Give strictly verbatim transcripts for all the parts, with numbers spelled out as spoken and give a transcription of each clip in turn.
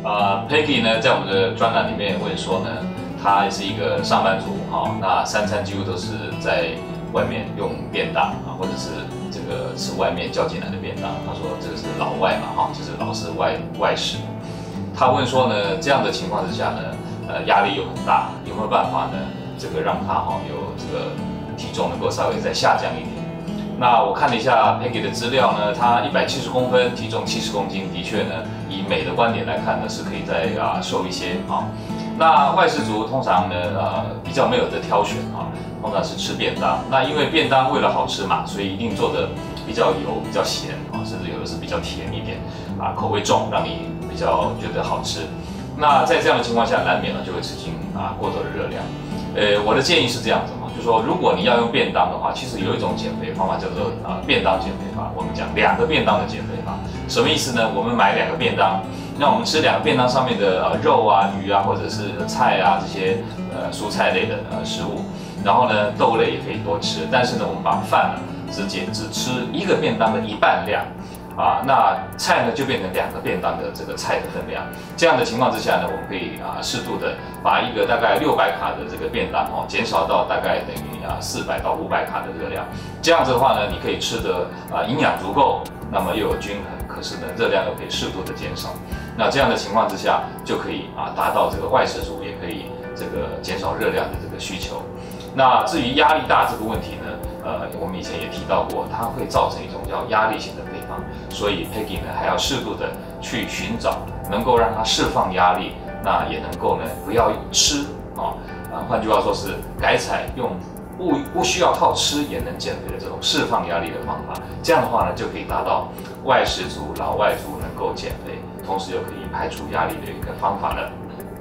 啊 ，Peggy 呢，在我们的专栏里面问说呢，她是一个上班族哈、哦，那三餐几乎都是在外面用便当啊，或者是这个吃外面叫进来的便当。她说这个是老外嘛哈、哦，就是老是外外食。她问说呢，这样的情况之下呢，呃，压力又很大，有没有办法呢？这个让她哈、哦、有这个体重能够稍微再下降一点。那我看了一下 Peggy 的资料呢，她一百七十公分，体重七十公斤，的确呢，以美的观点来看呢，是可以再啊瘦一些啊。那外食族通常呢，呃，比较没有得挑选啊，通常是吃便当。那因为便当为了好吃嘛，所以一定做的比较油、比较咸啊，甚至有的是比较甜一点啊，口味重，让你比较觉得好吃。那在这样的情况下，难免呢就会吃进啊过多的热量。呃，我的建议是这样子嘛，就是说，如果你要用便当的话，其实有一种减肥方法叫做啊便当减肥法。我们讲两个便当的减肥法，什么意思呢？我们买两个便当，那我们吃两个便当上面的呃肉啊、鱼啊，或者是菜啊这些呃蔬菜类的呃食物，然后呢豆类也可以多吃，但是呢我们把饭呢只减只吃一个便当的一半量。啊，那菜呢就变成两个便当的这个菜的分量。这样的情况之下呢，我们可以啊适度的把一个大概六百卡的这个便当哦，减少到大概等于啊四百到五百卡的热量。这样子的话呢，你可以吃的啊营养足够，那么又有均衡，可是呢热量又可以适度的减少。那这样的情况之下，就可以啊达到这个外食族也可以这个减少热量的这个需求。那至于压力大这个问题呢，呃，我们以前也提到过，它会造成一种叫压力型的肥胖，所以 Peggy 呢还要适度的去寻找能够让它释放压力，那也能够呢不要吃啊啊，换句话说是改采用不不需要靠吃也能减肥的这种释放压力的方法，这样的话呢就可以达到外食族、老外族能够减肥，同时又可以排除压力的一个方法了。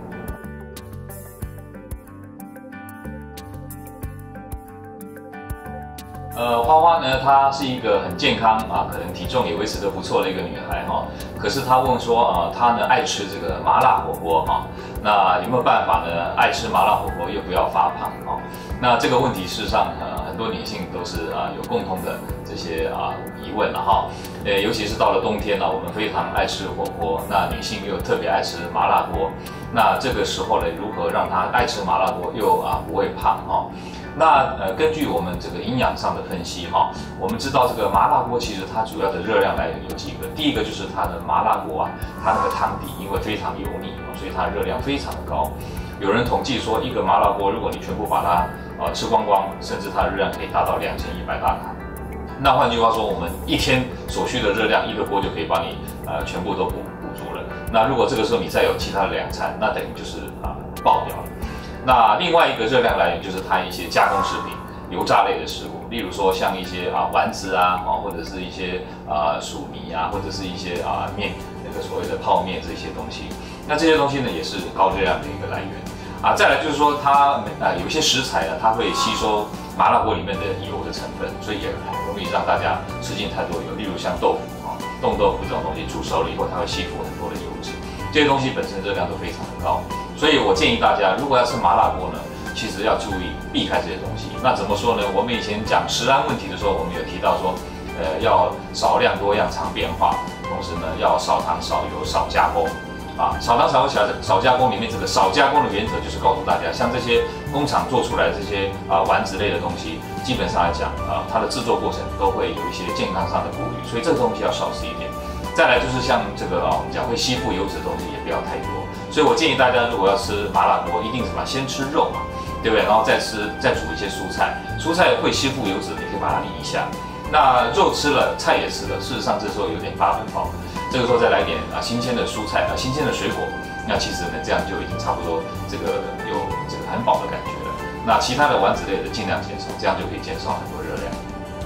呃，花花呢，她是一个很健康啊，可能体重也维持得不错的一个女孩哈。可是她问说啊，她呢爱吃这个麻辣火锅哈，那有没有办法呢？爱吃麻辣火锅又不要发胖哈？那这个问题事实上呃很多女性都是啊有共同的这些啊疑问了哈。呃，尤其是到了冬天呢，我们非常爱吃火锅，那女性又特别爱吃麻辣锅，那这个时候呢，如何让她爱吃麻辣锅又啊不会胖哈？那呃，根据我们这个营养上的分析哈，我们知道这个麻辣锅其实它主要的热量来源有几个。第一个就是它的麻辣锅啊，它那个汤底因为非常油腻，所以它热量非常的高。有人统计说，一个麻辣锅如果你全部把它呃吃光光，甚至它的热量可以达到两千一百大卡。那换句话说，我们一天所需的热量，一个锅就可以把你呃全部都补补足了。那如果这个时候你再有其他的两餐，那等于就是啊、呃、爆掉了。那另外一个热量来源就是它一些加工食品、油炸类的食物，例如说像一些啊丸子啊，啊或者是一些啊薯泥啊，或者是一些啊面那个所谓的泡面这些东西。那这些东西呢也是高热量的一个来源啊。再来就是说它啊有一些食材呢，它会吸收麻辣锅里面的油的成分，所以也很容易让大家吃进太多油。例如像豆腐啊、冻豆腐这种东西煮熟了以后，它会吸附很多的油脂，这些东西本身热量都非常的高。所以我建议大家，如果要吃麻辣锅呢，其实要注意避开这些东西。那怎么说呢？我们以前讲食安问题的时候，我们有提到说，呃，要少量多样常变化，同时呢，要少糖少油少加工。啊，少糖少油少少加工里面这个少加工的原则就是告诉大家，像这些工厂做出来的这些啊丸子类的东西，基本上来讲啊，它的制作过程都会有一些健康上的顾虑，所以这个东西要少吃一点。再来就是像这个啊，我们讲会吸附油脂的东西也不要太多。所以我建议大家，如果要吃麻辣锅，一定什么先吃肉嘛，对不对？然后再吃，再煮一些蔬菜。蔬菜会吸附油脂，你可以把它理一下。那肉吃了，菜也吃了，事实上这时候有点八分饱。这个时候再来点啊新鲜的蔬菜啊新鲜的水果，那其实呢这样就已经差不多这个有这个很饱的感觉了。那其他的丸子类的尽量减少，这样就可以减少很多热量。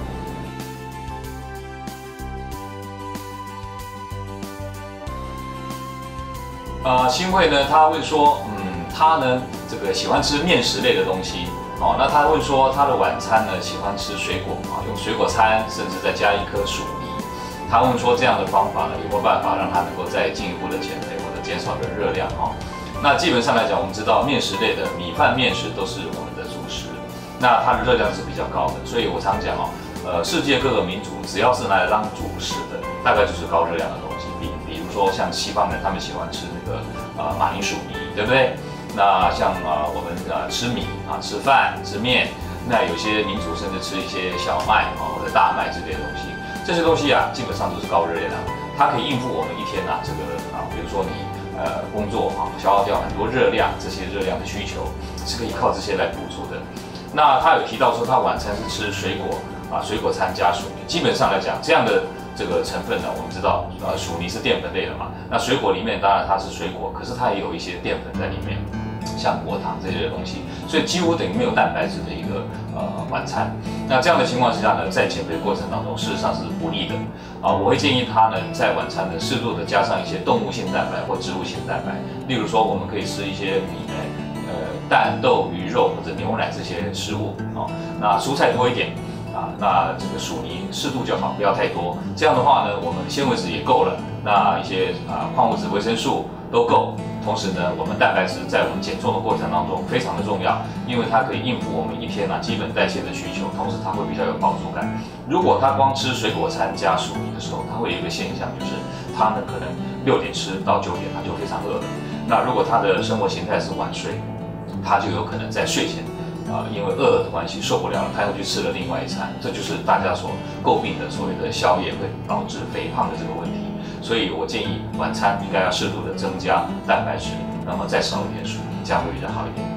呃，新慧呢，他问说，嗯，他呢这个喜欢吃面食类的东西，哦，那他问说他的晚餐呢喜欢吃水果啊，用水果餐，甚至再加一颗薯泥。他问说这样的方法呢有没有办法让他能够再进一步的减肥或者减少的热量哈？那基本上来讲，我们知道面食类的米饭、面食都是我们的主食，那它的热量是比较高的，所以我常讲哦，呃，世界各个民族只要是拿来当主食的，大概就是高热量的东西，比比如说说像西方人他们喜欢吃那个呃马铃薯泥，对不对？那像啊、呃、我们呃吃米啊吃饭吃面，那有些民族甚至吃一些小麦啊或者大麦之类的东西，这些东西啊基本上都是高热量，它可以应付我们一天啊这个啊比如说你呃工作啊消耗掉很多热量，这些热量的需求是可以靠这些来补足的。那他有提到说他晚餐是吃水果啊水果餐加薯泥，基本上来讲这样的。这个成分呢，我们知道，呃，薯泥是淀粉类的嘛。那水果里面当然它是水果，可是它也有一些淀粉在里面，像果糖这些东西，所以几乎等于没有蛋白质的一个呃晚餐。那这样的情况之下呢，在减肥过程当中，事实上是不利的啊。我会建议他呢，在晚餐呢适度的加上一些动物性蛋白或植物性蛋白，例如说我们可以吃一些米呃蛋、豆、鱼肉或者牛奶这些食物啊。那蔬菜多一点。啊，那这个薯泥适度就好，不要太多。这样的话呢，我们纤维质也够了，那一些啊矿物质、维生素都够。同时呢，我们蛋白质在我们减重的过程当中非常的重要，因为它可以应付我们一天啊基本代谢的需求，同时它会比较有饱足感。如果他光吃水果餐加薯泥的时候，他会有一个现象，就是他呢可能六点吃到九点他就非常饿了。那如果他的生活形态是晚睡，他就有可能在睡前。啊，因为饿的关系受不了了，他又去吃了另外一餐，这就是大家所诟病的所谓的宵夜会导致肥胖的这个问题。所以我建议晚餐应该要适度的增加蛋白质，那么再少一点薯泥，这样会比较好一点。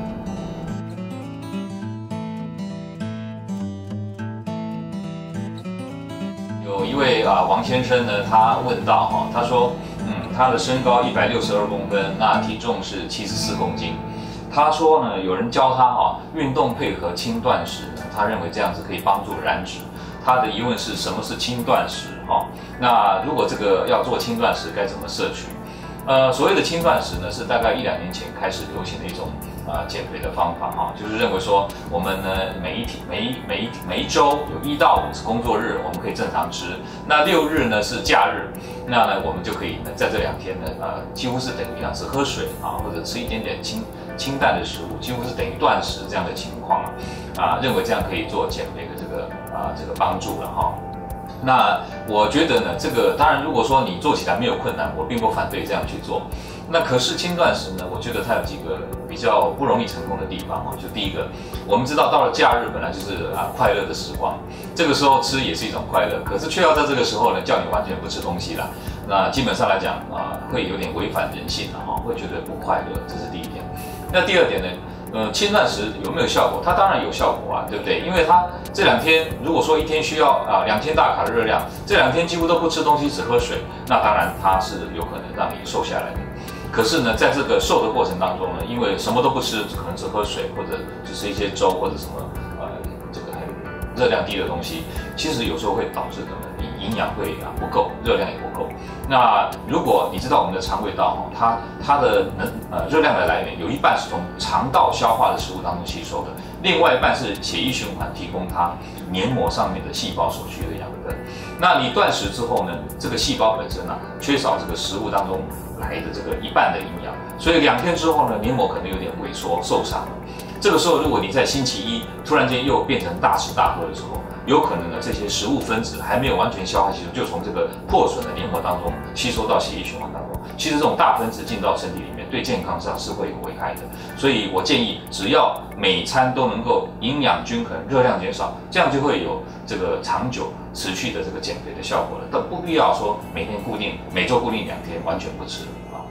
有一位啊王先生呢，他问到哈，他说，嗯，他的身高一百六十二公分，那体重是七十四公斤。他说呢，有人教他哈运动配合轻断食呢，他认为这样子可以帮助燃脂。他的疑问是什么是轻断食哈？那如果这个要做轻断食，该怎么摄取？呃，所谓的轻断食呢，是大概一两年前开始流行的一种啊、呃、减肥的方法哈，就是认为说我们呢每一天每一每一每一周有一到五是工作日，我们可以正常吃，那六日呢是假日，那呢我们就可以呢在这两天呢呃几乎是等于啊只喝水啊或者吃一点点清清淡的食物，几乎是等于断食这样的情况啊，啊认为这样可以做减肥的这个啊这个帮助了哈。那我觉得呢，这个当然，如果说你做起来没有困难，我并不反对这样去做。那可是轻断食呢，我觉得它有几个比较不容易成功的地方哦。就第一个，我们知道到了假日本来就是啊快乐的时光，这个时候吃也是一种快乐，可是却要在这个时候呢叫你完全不吃东西啦。那基本上来讲啊，会有点违反人性了哈，会觉得不快乐，这是第一点。那第二点呢？呃，轻断食有没有效果？它当然有效果啊，对不对？因为它这两天如果说一天需要啊两千大卡的热量，这两天几乎都不吃东西，只喝水，那当然它是有可能让你瘦下来的。可是呢，在这个瘦的过程当中呢，因为什么都不吃，可能只喝水或者只是一些粥或者什么呃这个很热量低的东西，其实有时候会导致的你营养会啊不够，热量也不够。那如果你知道我们的肠胃道哈，它它的能呃热量的来源有一半是从肠道消化的食物当中吸收的，另外一半是血液循环提供它黏膜上面的细胞所需的养分。那你断食之后呢，这个细胞本身啊缺少这个食物当中来的这个一半的营养，所以两天之后呢，黏膜可能有点萎缩受伤了。这个时候，如果你在星期一突然间又变成大吃大喝的时候，有可能呢这些食物分子还没有完全消化吸收，就从这个破损的黏膜当中吸收到血液循环当中。其实这种大分子进到身体里面，对健康上是会有危害的。所以我建议，只要每餐都能够营养均衡、热量减少，这样就会有这个长久持续的这个减肥的效果了。但不必要说每天固定、每周固定两天完全不吃啊。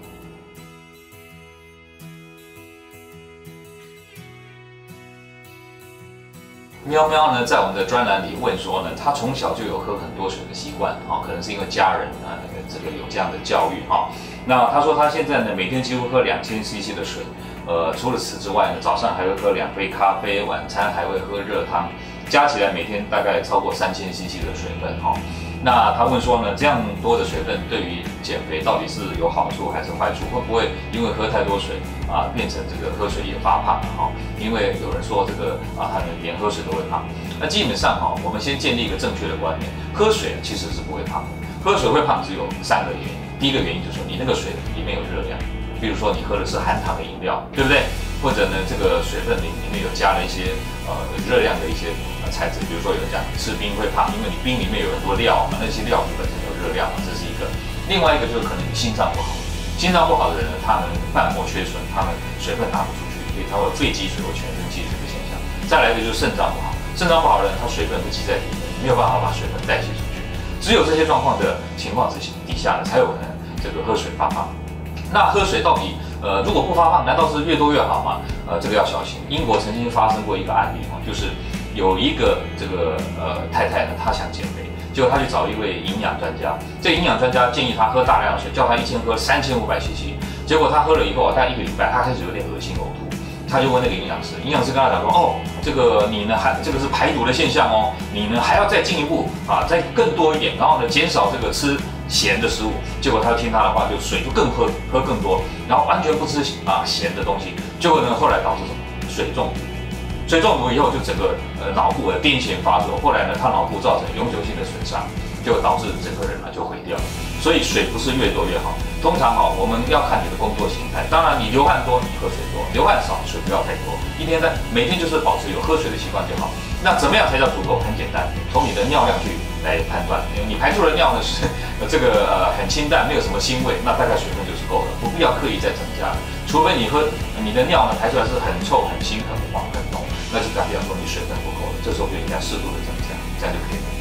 喵喵呢，在我们的专栏里问说呢，他从小就有喝很多水的习惯啊，可能是因为家人啊，那个这个有这样的教育哈。那他说他现在呢，每天几乎喝两千 C C 的水，呃，除了此之外呢，早上还会喝两杯咖啡，晚餐还会喝热汤，加起来每天大概超过三千 C C 的水分哈。那他问说呢，这样多的水分对于减肥到底是有好处还是坏处？会不会因为喝太多水啊，变成这个喝水也发胖了哈？因为有人说这个啊，他们连喝水都会胖。那基本上哈，我们先建立一个正确的观念，喝水其实是不会胖的。喝水会胖只有三个原因。第一个原因就是说你那个水里面有热量，比如说你喝的是含糖的饮料，对不对？或者呢，这个水分里里面有加了一些呃热量的一些呃材质，比如说有人讲吃冰会胖，因为你冰里面有很多料嘛，那些料本身有热量嘛，这是一个。 另外一个就是可能你心脏不好，心脏不好的人呢，他们瓣膜缺损，他们水分拿不出去，所以他会肺积水或全身积水的现象。再来一个就是肾脏不好，肾脏不好的人，他水分会积在体内，没有办法把水分代谢出去。只有这些状况的情况之底下呢，才有可能这个喝水发胖。那喝水到底呃如果不发胖，难道是越多越好吗？呃，这个要小心。英国曾经发生过一个案例哈，就是有一个这个呃太太呢，她想减肥，结果她去找一位营养专家，这营养专家建议她喝大量的水，叫她一天喝三千五百 C C， 结果她喝了以后啊，大概一个礼拜，她开始有点恶心呕吐。他就问那个营养师，营养师跟他讲说，哦，这个你呢还这个是排毒的现象哦，你呢还要再进一步啊，再更多一点，然后呢减少这个吃咸的食物。结果他听他的话，就水就更喝喝更多，然后完全不吃啊咸的东西。结果呢后来导致什么？水中毒。水中毒以后就整个呃脑部的癫痫发作，后来呢他脑部造成永久性的损伤，就导致整个人呢就毁掉了。所以水不是越多越好。通常哈，我们要看你的工作形态。当然，你流汗多，你喝水多；流汗少，水不要太多。一天在每天就是保持有喝水的习惯就好。那怎么样才叫足够？很简单，从你的尿量去来判断。你排出的尿呢是这个呃很清淡，没有什么腥味，那大概水分就是够了，不必要刻意再增加。除非你喝你的尿呢排出来是很臭、很腥、很黄、很浓，那就代表说你水分不够了，这时候就应该适度的增加，这样就可以了。